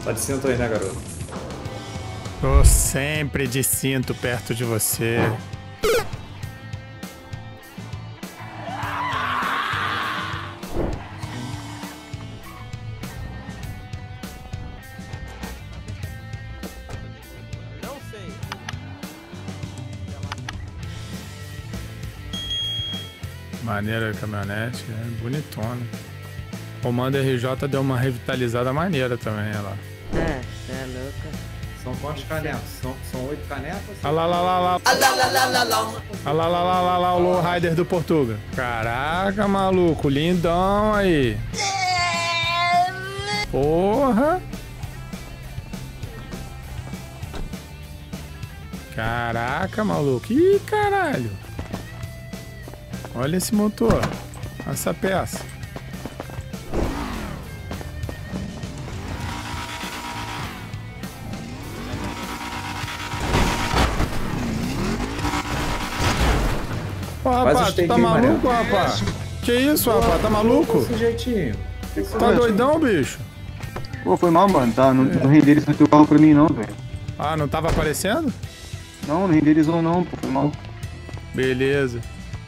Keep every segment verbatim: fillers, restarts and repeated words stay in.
Tá de cinto aí, né, garoto? Tô sempre de cinto perto de você. Maneira a caminhonete, é bonitona. O Comando R J deu uma revitalizada maneira também, olha lá. É, você é louca. São quantos canetas? São, são oito canetas? Olha lá, lá, lá, lá. Olha lá, lá, lá, lá, lá. Olha lá, lá, lá, lá, lá, o Lowrider do Portuga. Caraca, maluco, lindão aí. Porra. Caraca, maluco. Ih, caralho. Olha esse motor. Essa peça. Ô, rapaz, tu tá maluco, rapaz? Que isso, rapaz? Tá maluco? Esse jeitinho. Que que você Tá acha? doidão, bicho? Pô, foi mal, mano. Tá, não, não renderizou teu carro pra mim, não, velho. Ah, não tava aparecendo? Não, não renderizou, não, pô. Foi mal. Beleza.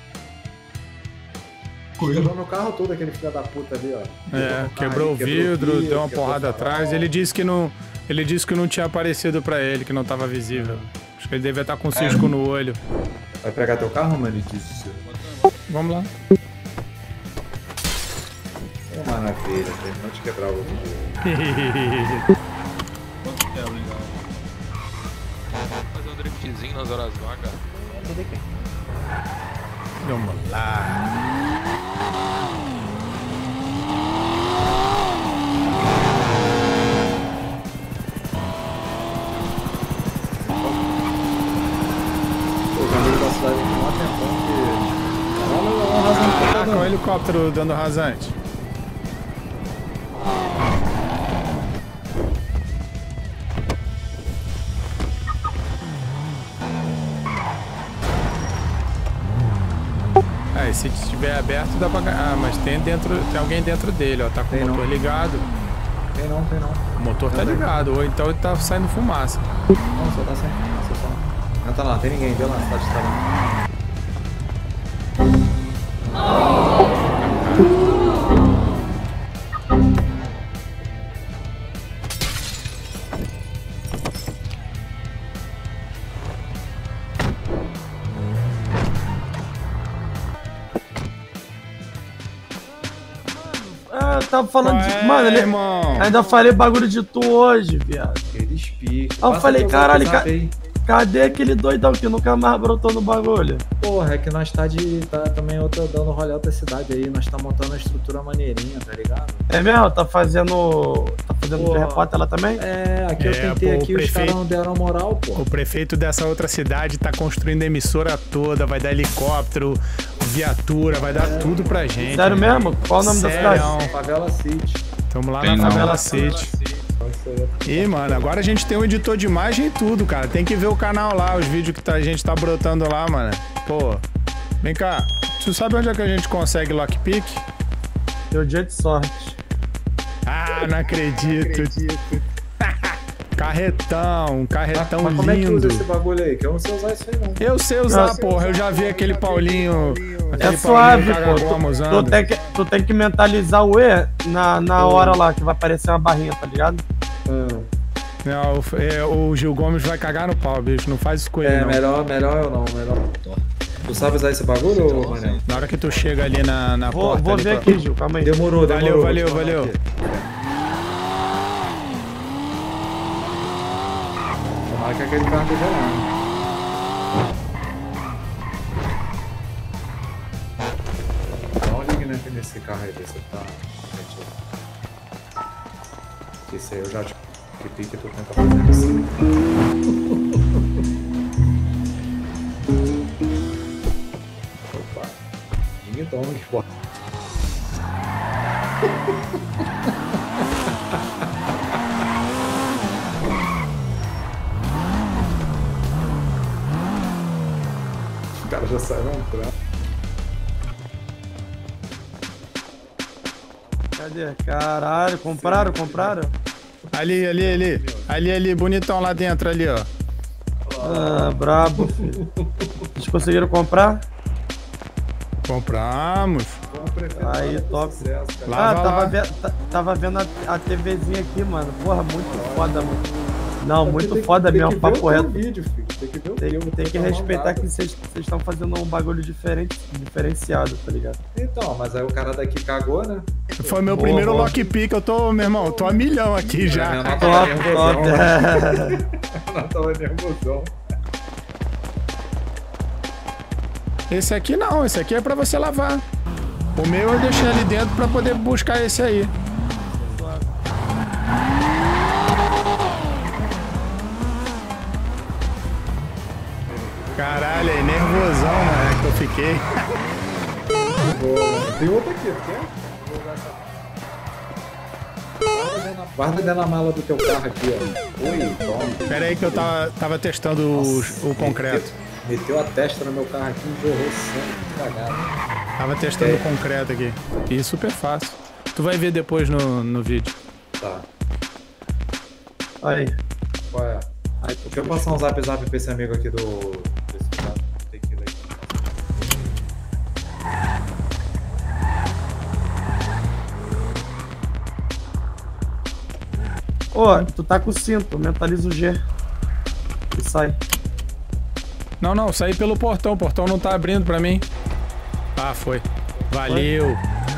Quebrou meu carro todo, aquele filho da puta ali, ó. É, quebrou o vidro, deu uma porrada atrás. Ele disse que não, ele disse que não tinha aparecido pra ele, que não tava visível. Acho que ele devia estar com um cisco no olho. Vai pegar teu carro, mano? Ele disse. Vamos lá. É maravilha, terminou de quebrar o outro. Quanto que é legal? Fazer um driftzinho nas horas vagas. Vamos lá. Caraca, o helicóptero dando rasante. Ah, se estiver aberto dá pra... Ah, mas tem dentro, tem alguém dentro dele, ó. Tá com o motor ligado. Tem não, tem não. O motor tá ligado, ou então ele tá saindo fumaça. Não, só tá saindo fumaça, só. Não tá lá, tem ninguém, deu lá, tá de trabalho. Ah, eu tava falando Qual de. é, Mano, ele... irmão? ainda falei bagulho de tu hoje, viado. Eles piscam. Aí eu falei, caralho, ca... Aí. cadê aquele doidão que nunca mais brotou no bagulho? Porra, é que nós tá de. tá também outra, dando rolê outra cidade aí, nós tá montando uma estrutura maneirinha, tá ligado? É mesmo? Tá fazendo. Tá fazendo Porra. repórter lá também? É, aqui eu É, tentei pô, aqui, o os prefeito- caras não deram moral, pô. O prefeito dessa outra cidade tá construindo a emissora toda, vai dar helicóptero, viatura, vai dar tudo pra gente. Sério mesmo? Qual o nome da Sério? cidade? Favela City. Tamo lá Tem na não. Favela City. E, mano, agora a gente tem um editor de imagem e tudo, cara. Tem que ver o canal lá, os vídeos que tá- a gente tá brotando lá, mano. Pô, vem cá. Tu sabe onde é que a gente consegue lockpick? Teu dia de sorte. Ah, não acredito. Carretão, um carretão Mas como é que lindo. usa esse bagulho aí? Que eu não sei usar isso aí não. Eu sei usar, Nossa. porra. Eu já vi aquele Paulinho. Aquele É suave, Paulinho pô. Cagagoma Tu, tu, usando. tem que, tu tem que mentalizar o E na, na hora lá, que vai aparecer uma barrinha, tá ligado? Hum. Não, o, é, o Gil Gomes vai cagar no pau, bicho. Não faz isso com ele, É, não. melhor, melhor eu não, melhor. Tu sabe usar esse bagulho, ô, Mané? Na hora que tu chega ali na, na Vou, porta. vou ali ver pra- aqui, Gil, calma aí. Demorou, demorou. Valeu, vou te valeu, mandar valeu. aqui. Tomara que aquele carro esteja lá. Dá uma liga nesse- nesse carro aí, ver se tá. Esse aí eu já te que pique, tu tenta fazer assim. Opa. Ding dong, pô. Os caras já saíram pra. Cadê? Caralho, compraram, compraram? Ali, ali, ali. Ali, ali, bonitão lá dentro, ali, ó. Ah, brabo, filho. Vocês conseguiram comprar? Compramos. Aí, top. Ah, Lava tava, lá. ve ta- tava vendo a, a TVzinha aqui, mano. Porra, muito foda, mano. Não, muito Tem que- foda tem mesmo, que ver papo o teu reto. vídeo, filho. Tem que ver o Tem, teu, tem que tá respeitar mandado. que vocês estão fazendo um bagulho diferente, diferenciado, tá ligado? Então, mas aí o cara daqui cagou, né? Foi meu Boa, primeiro boa. lockpick. Eu tô, meu irmão, tô a milhão aqui já. Renato Top, tava nervosão. top. Renato tava nervosão. Esse aqui não, esse aqui é pra você lavar. O meu eu deixei ali dentro pra poder buscar esse aí. Caralho, aí, nervosão, mano, é que eu fiquei. Boa. Tem outro aqui, quer? Guarda dentro da mala do teu carro aqui, ó. Oi, toma. Pera aí que eu tava, tava testando o, o concreto. Meteu, meteu a testa no meu carro aqui e jorrou sangue, que cagado. Tava testando o concreto aqui. E super fácil. Tu vai ver depois no, no vídeo. Tá. Aí. Qual é? Aí, Deixa eu passar um zap zap pra esse amigo aqui do. Desse cara. Tequila aqui. Ô, tu tá com o cinto, mentaliza o G. E sai. Não, não, saí pelo portão. O portão não tá abrindo pra mim. Ah, foi. Valeu.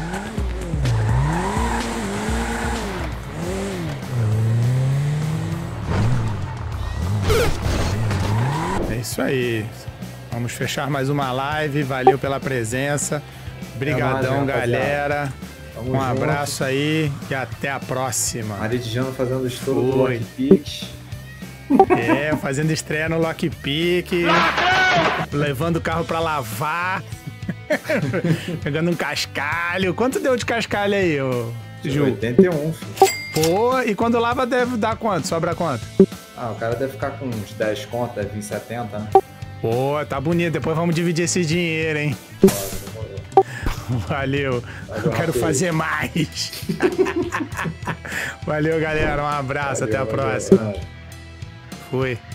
É isso aí. Vamos fechar mais uma live. Valeu pela presença. Obrigadão, É nóis, galera. Tamo Um junto. abraço aí e até a próxima. Maridiano fazendo estouro do Oi. Lockpick. É, fazendo estreia no Lockpick, levando o carro pra lavar, pegando um cascalho. Quanto deu de cascalho aí, ô Ju? oitenta e um, filho. Pô, e quando lava deve dar quanto? Sobra quanto? Ah, o cara deve ficar com uns dez conto, deve vir setenta, né? Pô, tá bonito. Depois vamos dividir esse dinheiro, hein? Valeu. Valeu, Eu quero rapaz. fazer mais. Valeu, galera. Um abraço. Valeu, até a valeu. próxima. É. Fui.